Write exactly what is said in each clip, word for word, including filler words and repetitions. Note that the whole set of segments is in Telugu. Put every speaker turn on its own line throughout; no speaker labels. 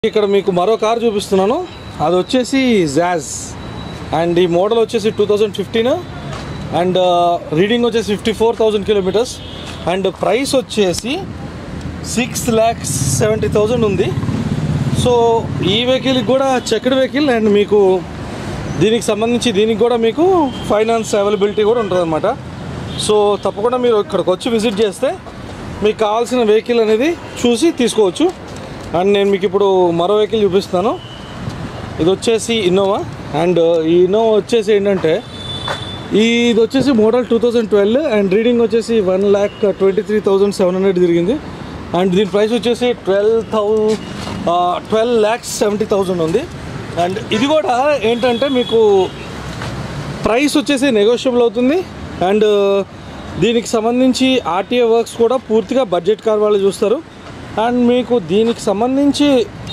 ఇక్కడ మీకు మరో కార్ చూపిస్తున్నాను. అది వచ్చేసి జాజ్ అండ్ ఈ మోడల్ వచ్చేసి two thousand fifteen and reading వచ్చేసి fifty four thousand kilometres and price వచ్చేసి సిక్స్ ల్యాక్స్ సెవెంటీ థౌజండ్ ఉంది. సో ఈ వెహికల్కి కూడా చెక్డ్ వెహికల్ అండ్ మీకు దీనికి సంబంధించి దీనికి కూడా మీకు ఫైనాన్స్ అవైలబిలిటీ కూడా ఉంటుంది అన్నమాట. సో తప్పకుండా మీరు ఇక్కడికి వచ్చి విజిట్ చేస్తే మీకు కావాల్సిన వెహికల్ అనేది చూసి తీసుకోవచ్చు. అండ్ నేను మీకు ఇప్పుడు మరో వెహికల్ చూపిస్తాను. ఇది వచ్చేసి ఇన్నోవా అండ్ ఈ ఇన్నోవా వచ్చేసి ఏంటంటే ఇది వచ్చేసి model two thousand twelve and reading వచ్చేసి one lakh twenty three thousand seven hundred తిరిగింది అండ్ దీని ప్రైస్ వచ్చేసి twelve thou twelve lakhs seventy thousand ఉంది. అండ్ ఇది కూడా ఏంటంటే మీకు ప్రైస్ వచ్చేసి నెగోషియబుల్ అవుతుంది అండ్ దీనికి సంబంధించి ఆర్టీఏ వర్క్స్ కూడా పూర్తిగా బడ్జెట్ కార్ వాళ్ళు చూస్తారు. అండ్ మీకు దీనికి సంబంధించి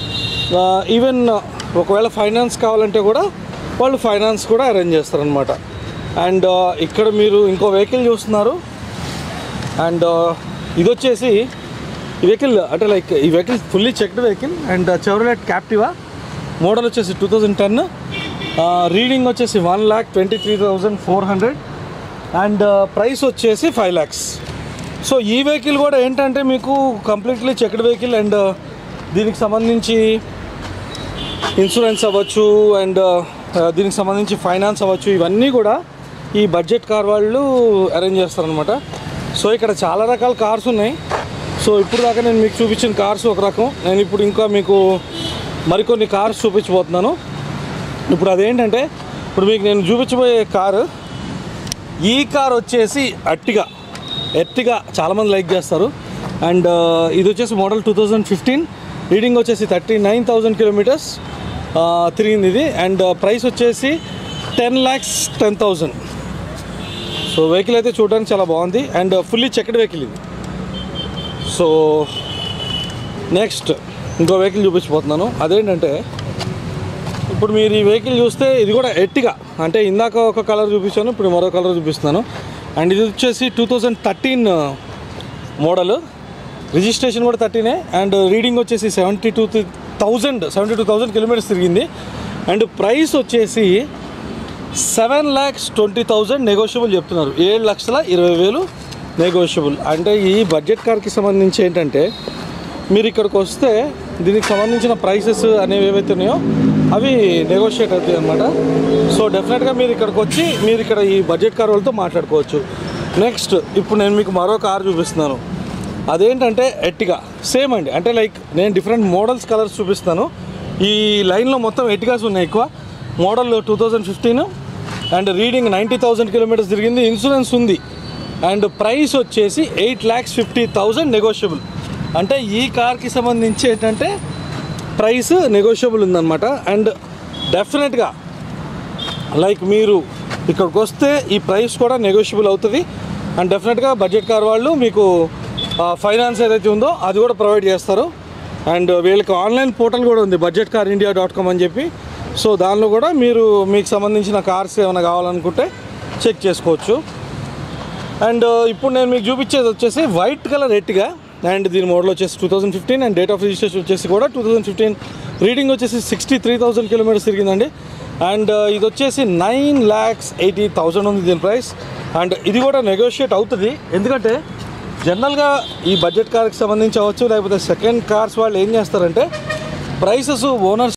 ఈవెన్ ఒకవేళ ఫైనాన్స్ కావాలంటే కూడా వాళ్ళు ఫైనాన్స్ కూడా అరేంజ్ చేస్తారనమాట. అండ్ ఇక్కడ మీరు ఇంకో వెహికల్ చూస్తున్నారు అండ్ ఇది వచ్చేసి ఈ వెహికల్ అంటే లైక్ ఈ vehicle fully checked vehicle and Chevrolet Captiva model వచ్చేసి టూ థౌజండ్ టెన్ రీడింగ్ వచ్చేసి one lakh twenty three thousand four hundred and price వచ్చేసి ఫైవ్ ల్యాక్స్. సో ఈ వెహికల్ కూడా ఏంటంటే మీకు కంప్లీట్లీ చెక్డ్ వెహికల్ అండ్ దీనికి సంబంధించి ఇన్సూరెన్స్ అవ్వచ్చు అండ్ దీనికి సంబంధించి ఫైనాన్స్ అవ్వచ్చు, ఇవన్నీ కూడా ఈ బడ్జెట్ కార్ వాళ్ళు అరేంజ్ చేస్తారనమాట. సో ఇక్కడ చాలా రకాల కార్స్ ఉన్నాయి. సో ఇప్పుడు దాకా నేను మీకు చూపించిన కార్స్ ఒక రకం, నేను ఇప్పుడు ఇంకా మీకు మరికొన్ని కార్స్ చూపించబోతున్నాను. ఇప్పుడు అదేంటంటే ఇప్పుడు మీకు నేను చూపించబోయే కారు ఈ కార్ వచ్చేసి అట్టిగా ఎర్టిగా చాలామంది లైక్ చేస్తారు అండ్ ఇది వచ్చేసి model two thousand fifteen reading వచ్చేసి థర్టీ నైన్ థౌజండ్ కిలోమీటర్స్ తిరిగింది ఇది అండ్ ప్రైస్ వచ్చేసి ten lakhs ten thousand. So vehicle అయితే చూడడానికి చాలా బాగుంది అండ్ ఫుల్లీ చెక్డ్ వెహికల్ ఇది. సో నెక్స్ట్ ఇంకో వెహికల్ చూపించబోతున్నాను. అదేంటంటే ఇప్పుడు మీరు ఈ వెహికల్ చూస్తే ఇది కూడా ఎర్టిగా అంటే ఇందాక ఒక కలర్ చూపించాను, ఇప్పుడు మరో కలర్ చూపిస్తున్నాను. అండ్ ఇది వచ్చేసి two thousand thirteen model, registration కూడా థర్టీనే అండ్ రీడింగ్ వచ్చేసి seventy two thousand seventy two thousand kilometres తిరిగింది అండ్ ప్రైస్ వచ్చేసి seven lakhs twenty thousand negotiable చెప్తున్నారు. ఏడు లక్షల ఇరవై వేలు నెగోషియబుల్. అంటే ఈ బడ్జెట్ కార్కి సంబంధించి ఏంటంటే మీరు ఇక్కడికి వస్తే దీనికి సంబంధించిన ప్రైసెస్ అనేవి ఏవైతే ఉన్నాయో అవి నెగోషియేట్ అవుతాయి అన్నమాట. సో డెఫినెట్గా మీరు ఇక్కడికి వచ్చి మీరు ఇక్కడ ఈ బడ్జెట్ కార్ వాళ్ళతో మాట్లాడుకోవచ్చు. నెక్స్ట్ ఇప్పుడు నేను మీకు మరో కార్ చూపిస్తున్నాను. అదేంటంటే ఎర్టిగా సేమ్ అండి, అంటే లైక్ నేను డిఫరెంట్ మోడల్స్ కలర్స్ చూపిస్తాను. ఈ లైన్లో మొత్తం ఎర్టిగాస్ ఉన్నాయి ఎక్కువ. Model two thousand fifteen and reading ninety thousand kilometres తిరిగింది, ఇన్సూరెన్స్ ఉంది అండ్ ప్రైస్ వచ్చేసి eight lakhs fifty thousand negotiable. అంటే ఈ కార్కి సంబంధించి ఏంటంటే ప్రైస్ నెగోషియబుల్ ఉందన్నమాట. అండ్ డెఫినెట్గా లైక్ మీరు ఇక్కడికి వస్తే ఈ ప్రైస్ కూడా నెగోషియబుల్ అవుతుంది అండ్ డెఫినెట్గా బడ్జెట్ కార్ వాళ్ళు మీకు ఫైనాన్స్ ఏదైతే ఉందో అది కూడా ప్రొవైడ్ చేస్తారు. అండ్ వీళ్ళకి ఆన్లైన్ పోర్టల్ కూడా ఉంది budget car India dot com అని చెప్పి. సో దానిలో కూడా మీరు మీకు సంబంధించిన కార్స్ ఏమైనా కావాలనుకుంటే చెక్ చేసుకోవచ్చు. అండ్ ఇప్పుడు నేను మీకు చూపించేది వచ్చేసి వైట్ కలర్ ఎర్టిగా అండ్ దీని మోడల్ వచ్చేసి two thousand fifteen and date of registration వచ్చేసి కూడా టూ థౌజండ్ ఫిఫ్టీన్ రీడింగ్ వచ్చేసి సిక్స్టీ త్రీ థౌజండ్ కిలోమీటర్స్ తిరిగిందండి అండ్ ఇది వచ్చేసి నైన్ ల్యాక్స్ ఎయిటీ థౌజండ్ ఉంది దీని ప్రైస్. అండ్ ఇది కూడా నెగోషియేట్ అవుతుంది, ఎందుకంటే జనరల్గా ఈ బడ్జెట్ కార్కి సంబంధించి అవ్వచ్చు లేకపోతే సెకండ్ కార్స్ వాళ్ళు ఏం చేస్తారంటే ప్రైసెస్ ఓనర్స్